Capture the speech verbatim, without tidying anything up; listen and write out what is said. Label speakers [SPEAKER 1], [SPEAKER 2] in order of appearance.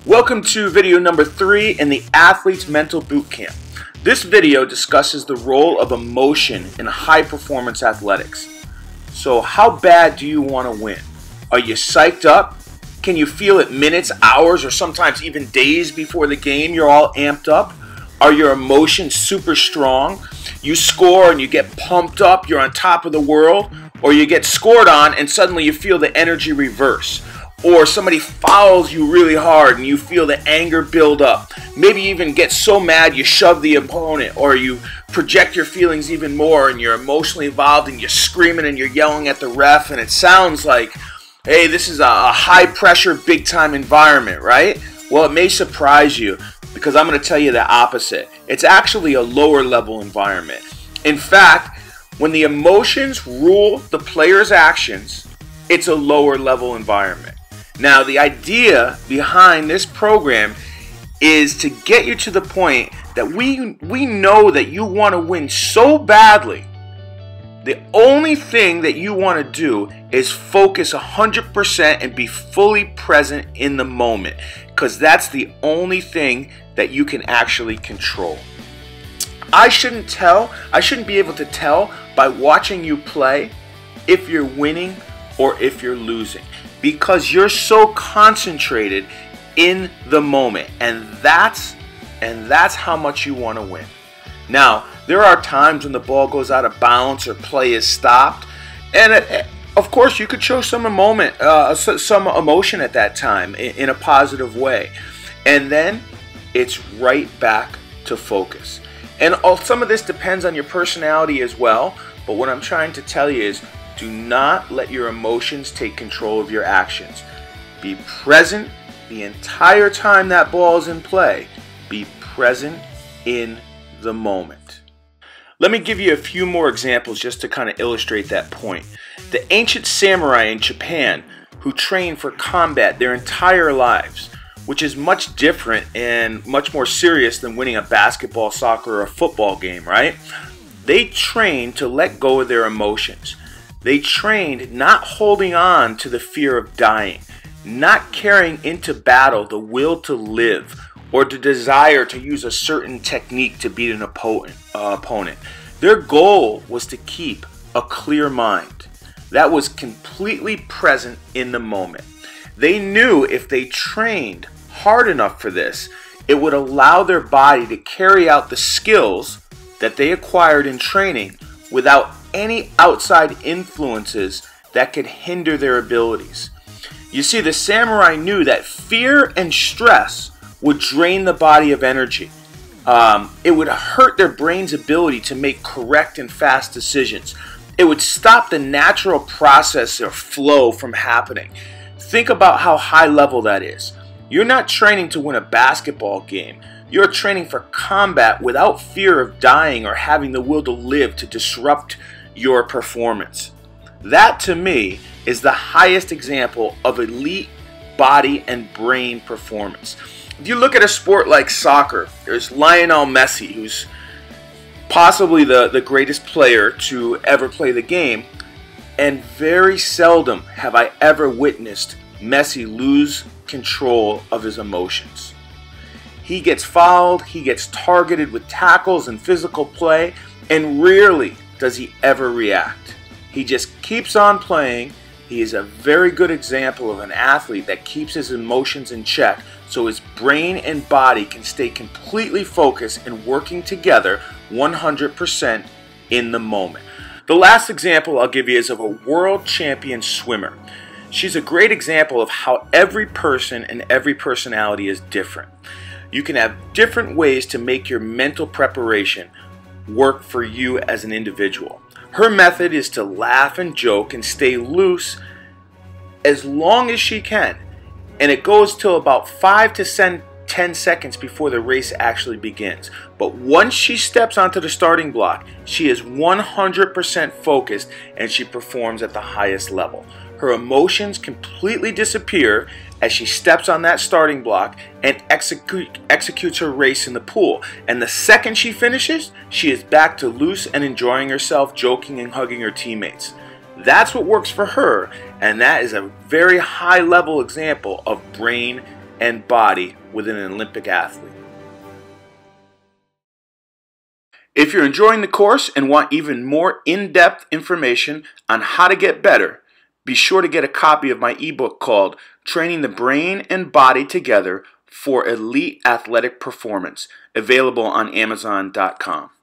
[SPEAKER 1] Welcome to video number three in the Athlete's Mental Bootcamp. This video discusses the role of emotion in high performance athletics. So how bad do you want to win? Are you psyched up? Can you feel it minutes, hours, or sometimes even days before the game you're all amped up? Are your emotions super strong? You score and you get pumped up, you're on top of the world, or you get scored on and suddenly you feel the energy reverse. Or somebody fouls you really hard and you feel the anger build up. Maybe you even get so mad you shove the opponent, or you project your feelings even more and you're emotionally involved and you're screaming and you're yelling at the ref, and it sounds like, hey, this is a high pressure, big time environment, right? Well, it may surprise you because I'm going to tell you the opposite. It's actually a lower level environment. In fact, when the emotions rule the player's actions, it's a lower level environment. Now, the idea behind this program is to get you to the point that we we know that you want to win so badly. The only thing that you want to do is focus one hundred percent and be fully present in the moment, because that's the only thing that you can actually control. I shouldn't tell, I shouldn't be able to tell by watching you play if you're winning or if you're losing, because you're so concentrated in the moment, and that's and that's how much you want to win. Now, there are times when the ball goes out of bounds or play is stopped, and it, of course you could show some moment, uh, some emotion at that time in, in a positive way, and then it's right back to focus. And all, some of this depends on your personality as well, but what I'm trying to tell you is, do not let your emotions take control of your actions. Be present the entire time that ball is in play. Be present in the moment. Let me give you a few more examples just to kind of illustrate that point. The ancient samurai in Japan who trained for combat their entire lives, which is much different and much more serious than winning a basketball, soccer, or a football game, right? They trained to let go of their emotions. They trained not holding on to the fear of dying, not carrying into battle the will to live or the desire to use a certain technique to beat an opponent. Uh, opponent. Their goal was to keep a clear mind that was completely present in the moment. They knew if they trained hard enough for this, it would allow their body to carry out the skills that they acquired in training without any outside influences that could hinder their abilities. You see, the samurai knew that fear and stress would drain the body of energy. Um, it would hurt their brain's ability to make correct and fast decisions. It would stop the natural process or flow from happening. Think about how high level that is. You're not training to win a basketball game. You're training for combat without fear of dying or having the will to live to disrupt your performance. That, to me, is the highest example of elite body and brain performance. If you look at a sport like soccer, there's Lionel Messi, who's possibly the, the greatest player to ever play the game, and very seldom have I ever witnessed Messi lose control of his emotions. He gets fouled, he gets targeted with tackles and physical play, and rarely does he ever react. He just keeps on playing. He is a very good example of an athlete that keeps his emotions in check so his brain and body can stay completely focused and working together one hundred percent in the moment. The last example I'll give you is of a world champion swimmer. She's a great example of how every person and every personality is different. You can have different ways to make your mental preparation work for you as an individual. Her method is to laugh and joke and stay loose as long as she can, and it goes till about five to ten seconds before the race actually begins. But once she steps onto the starting block, she is one hundred percent focused and she performs at the highest level. Her emotions completely disappear as she steps on that starting block and execute, executes her race in the pool. And the second she finishes, she is back to loose and enjoying herself, joking and hugging her teammates. That's what works for her, and that is a very high level example of brain and body within an Olympic athlete. If you're enjoying the course and want even more in-depth information on how to get better, be sure to get a copy of my ebook called Training the Brain and Body Together for Elite Athletic Performance, available on Amazon dot com.